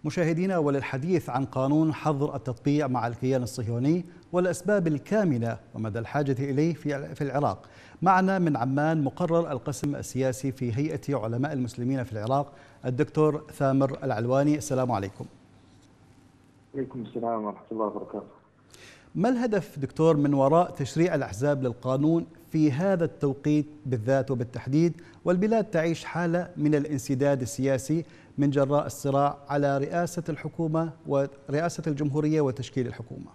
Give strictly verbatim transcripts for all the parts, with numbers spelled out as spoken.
مشاهدينا، وللحديث عن قانون حظر التطبيع مع الكيان الصهيوني والأسباب الكامنة ومدى الحاجة إليه في العراق، معنا من عمان مقرر القسم السياسي في هيئة علماء المسلمين في العراق الدكتور ثامر العلواني. السلام عليكم. عليكم السلام ورحمة الله وبركاته. ما الهدف دكتور من وراء تشريع الأحزاب للقانون في هذا التوقيت بالذات وبالتحديد، والبلاد تعيش حالة من الانسداد السياسي من جراء الصراع على رئاسة الحكومة ورئاسة الجمهورية وتشكيل الحكومة؟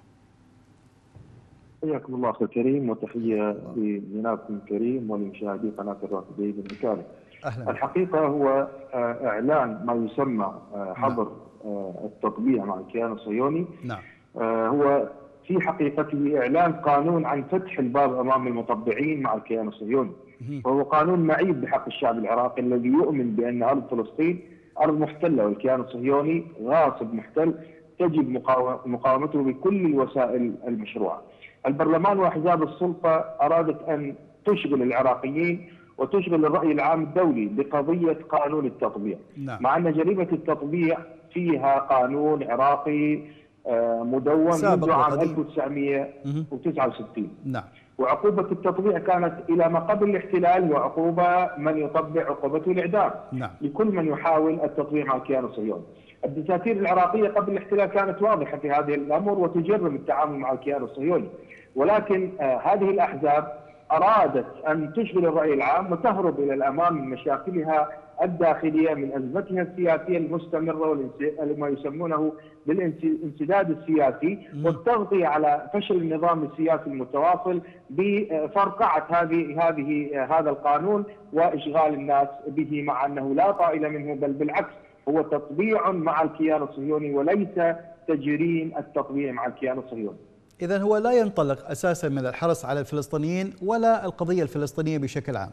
حياكم الله أخي الكريم، وتحية لجنابكم الكريم ولمشاهدي قناة الرافدين بالمكارم. الحقيقة هو إعلان ما يسمى حظر نعم. التطبيع مع الكيان الصهيوني نعم. هو في حقيقته إعلان قانون عن فتح الباب أمام المطبعين مع الكيان الصهيوني، وهو قانون معيب بحق الشعب العراقي الذي يؤمن بأن أرض فلسطين أرض محتلة، والكيان الصهيوني غاصب محتل تجب مقاومته بكل الوسائل المشروعة. البرلمان وأحزاب السلطة أرادت أن تشغل العراقيين وتشغل الرأي العام الدولي بقضية قانون التطبيع، نعم. مع أن جريمة التطبيع فيها قانون عراقي مدون منذ عام ألف وتسعمئة وتسعة وستين. نعم. وعقوبة التطبيع كانت إلى ما قبل الاحتلال، وعقوبة من يطبع عقوبته الإعدام نعم. لكل من يحاول التطبيع مع الكيان الصهيوني. الدساتير العراقية قبل الاحتلال كانت واضحة في هذه الأمور وتجرم التعامل مع الكيان الصهيوني، ولكن آه هذه الأحزاب أرادت أن تشغل الرأي العام وتهرب إلى الأمام من مشاكلها الداخلية، من أزمتها السياسية المستمرة وما يسمونه بالانسداد السياسي، والتغطية على فشل النظام السياسي المتواصل بفرقعة هذه هذه هذا القانون وإشغال الناس به، مع أنه لا طائل منه، بل بالعكس هو تطبيع مع الكيان الصهيوني وليس تجريم التطبيع مع الكيان الصهيوني. إذن هو لا ينطلق أساسا من الحرص على الفلسطينيين ولا القضية الفلسطينية بشكل عام.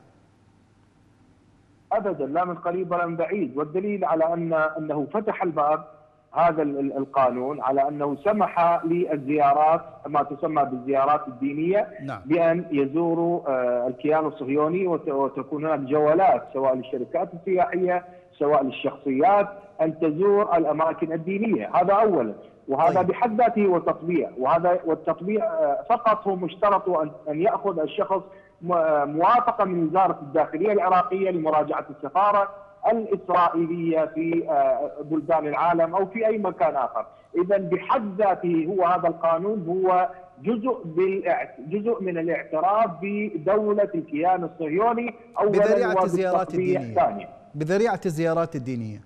أبدا، لا من قريب ولا من بعيد، والدليل على أن أنه فتح الباب هذا القانون على أنه سمح للزيارات ما تسمى بالزيارات الدينية، نعم. بأن يزوروا الكيان الصهيوني وتكون هناك جولات سواء للشركات السياحية سواء للشخصيات أن تزور الأماكن الدينية. هذا أولا، وهذا طيب. بحد ذاته هو تطبيع، وهذا والتطبيع فقط هو مشترط أن يأخذ الشخص موافقة من وزارة الداخلية العراقية لمراجعة السفارة الإسرائيلية في بلدان العالم أو في أي مكان آخر. إذا بحد ذاته هو هذا القانون هو جزء جزء من الاعتراف بدولة الكيان الصهيوني أولا، بذريعة الزيارات الدينية ثانيا. بذريعة الزيارات الدينية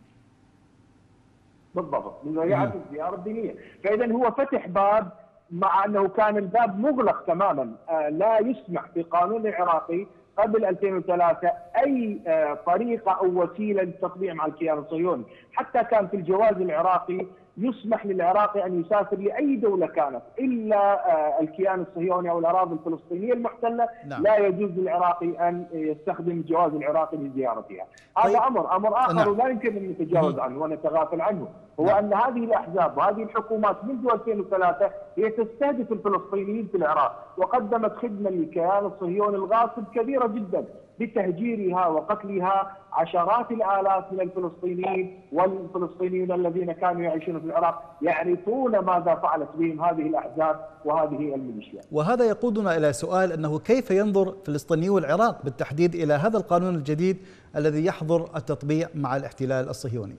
بالضبط، بذريعة الزيارة الدينية. فإذا هو فتح باب، مع أنه كان الباب مغلق تماما، لا يسمح في القانون العراقي قبل ألفين وثلاثة أي طريقة أو وسيلة للتطبيع مع الكيان الصهيوني. حتى كان في الجواز العراقي يسمح للعراقي أن يسافر لأي دولة كانت إلا الكيان الصهيوني أو الأراضي الفلسطينية المحتلة. نعم. لا يجوز للعراقي أن يستخدم الجواز العراقي لزيارتها. هذا طيب. أمر أمر آخر. نعم. لا يمكن أن نتجاوز عنه ونتغافل عنه، هو نعم. أن هذه الأحزاب وهذه الحكومات منذ ألفين وثلاثة هي تستهدف الفلسطينيين في العراق، وقدمت خدمة للكيان الصهيوني الغاصب كبيرة جدا بتهجيرها وقتلها عشرات الآلاف من الفلسطينيين، والفلسطينيين الذين كانوا يعيشون في العراق يعرفون ماذا فعلت بهم هذه الأحزاب وهذه الميليشيات. وهذا يقودنا إلى سؤال أنه كيف ينظر فلسطينيو العراق بالتحديد إلى هذا القانون الجديد الذي يحظر التطبيع مع الاحتلال الصهيوني؟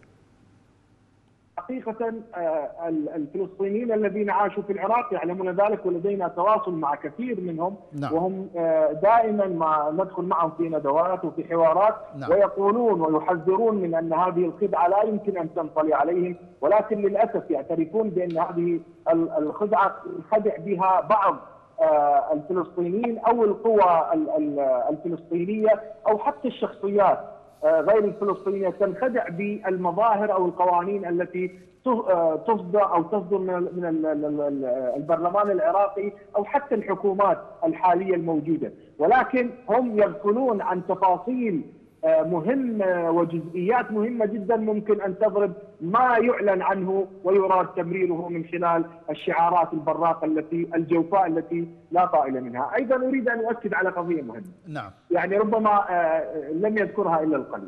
حقيقة الفلسطينيين الذين عاشوا في العراق يعلمون ذلك، ولدينا تواصل مع كثير منهم. نعم. وهم دائما ما ندخل معهم في ندوات وفي حوارات. نعم. ويقولون ويحذرون من أن هذه الخدعة لا يمكن أن تنطلي عليهم، ولكن للأسف يعترفون بأن هذه الخدعة خدع بها بعض الفلسطينيين أو القوى الفلسطينية أو حتى الشخصيات غير الفلسطينية تنخدع بالمظاهر أو القوانين التي تصدر أو تصدر من البرلمان العراقي أو حتى الحكومات الحالية الموجودة، ولكن هم يغفلون عن تفاصيل مهمة وجزئيات مهمة جدا ممكن أن تضرب ما يعلن عنه ويراد تمريره من خلال الشعارات البراقة التي الجوفاء التي لا طائل منها. أيضا أريد أن أؤكد على قضية مهمة. نعم. يعني ربما لم يذكرها إلا القليل.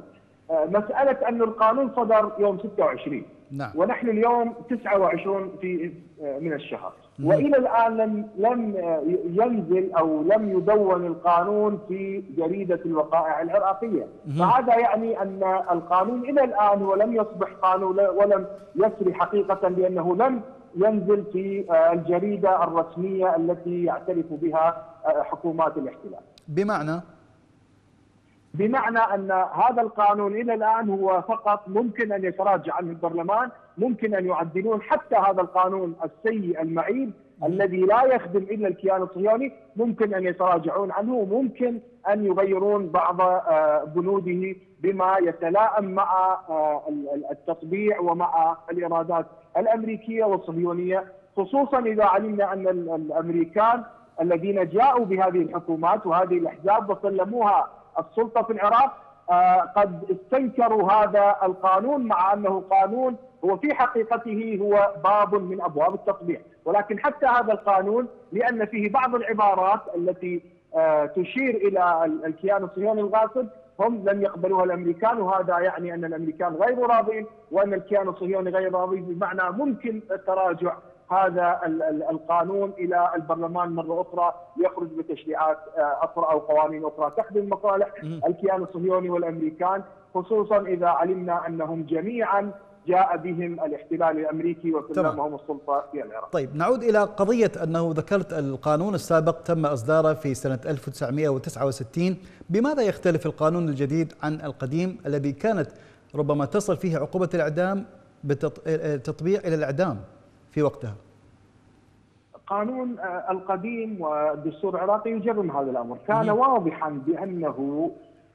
مسألة أن القانون صدر يوم ستة وعشرين، نعم. ونحن اليوم تسعة وعشرين في من الشهر، وإلى الآن لم لم ينزل أو لم يدون القانون في جريدة الوقائع العراقية، فهذا يعني أن القانون إلى الآن ولم يصبح قانون ولم يسري حقيقة، لأنه لم ينزل في الجريدة الرسمية التي يعترف بها حكومات الاحتلال. بمعنى بمعنى أن هذا القانون إلى الآن هو فقط ممكن أن يتراجع عنه البرلمان، ممكن أن يعدلون حتى هذا القانون السيء المعيب الذي لا يخدم إلا الكيان الصهيوني، ممكن أن يتراجعون عنه، وممكن أن يغيرون بعض بنوده بما يتلائم مع التطبيع ومع الإرادات الأمريكية والصهيونية، خصوصا إذا علمنا أن الأمريكان الذين جاءوا بهذه الحكومات وهذه الأحزاب وسلموها السلطة في العراق قد استنكروا هذا القانون، مع أنه قانون هو في حقيقته هو باب من أبواب التطبيع، ولكن حتى هذا القانون لأن فيه بعض العبارات التي تشير إلى الكيان الصهيوني الغاصب هم لم يقبلوها الأمريكان، وهذا يعني أن الأمريكان غير راضين وأن الكيان الصهيوني غير راضي، بمعنى ممكن التراجع هذا القانون إلى البرلمان مرة أخرى ليخرج بتشريعات أخرى أو قوانين أخرى تخدم مصالح الكيان الصهيوني والأمريكان، خصوصا إذا علمنا أنهم جميعا جاء بهم الاحتلال الأمريكي وسلمهم السلطة في العراق. طيب نعود إلى قضية أنه ذكرت القانون السابق تم إصداره في سنة ألف وتسعمئة وتسعة وستين، بماذا يختلف القانون الجديد عن القديم الذي كانت ربما تصل فيه عقوبة الإعدام بالتطبيع إلى الإعدام في وقتها؟ قانون القديم والدستور العراقي يجرم هذا الأمر، كان واضحا بأنه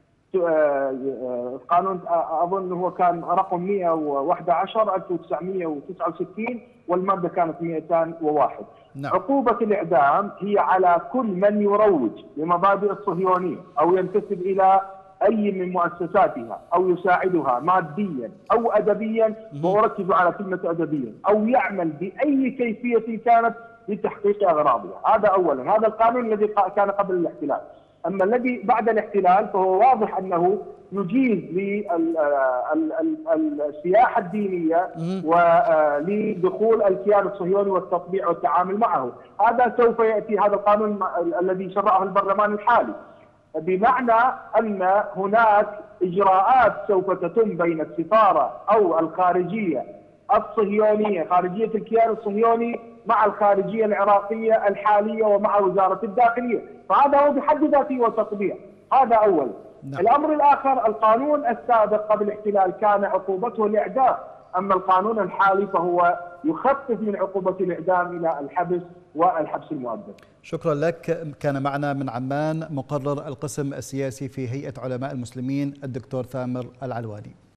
قانون أظن هو كان رقم مئة وأحد عشر ألف وتسعمئة وتسعة وستين والمادة كانت مئتين وواحد. نعم. عقوبة الإعدام هي على كل من يروج لمبادئ الصهيونية أو ينتسب إلى أي من مؤسساتها أو يساعدها ماديا أو أدبيا، وأركز على كلمة أدبيا، أو يعمل بأي كيفية كانت لتحقيق أغراضها. هذا أولا، هذا القانون الذي كان قبل الاحتلال. أما الذي بعد الاحتلال فهو واضح أنه يجيز للسياحة الدينية ولدخول الكيان الصهيوني والتطبيع والتعامل معه. هذا سوف يأتي هذا القانون الذي شرعه البرلمان الحالي، بمعنى أن هناك إجراءات سوف تتم بين السفارة أو الخارجية الصهيونية، خارجية الكيان الصهيوني، مع الخارجية العراقية الحالية ومع وزارة الداخلية، فهذا هو بحد ذاته وتطبيع. هذا أولا. نعم. الأمر الآخر، القانون السابق قبل الاحتلال كان عقوبته الإعدام، أما القانون الحالي فهو يخفف من عقوبة الإعدام إلى الحبس والحبس المؤبد. شكرا لك. كان معنا من عمان مقرر القسم السياسي في هيئة علماء المسلمين الدكتور ثامر العلواني.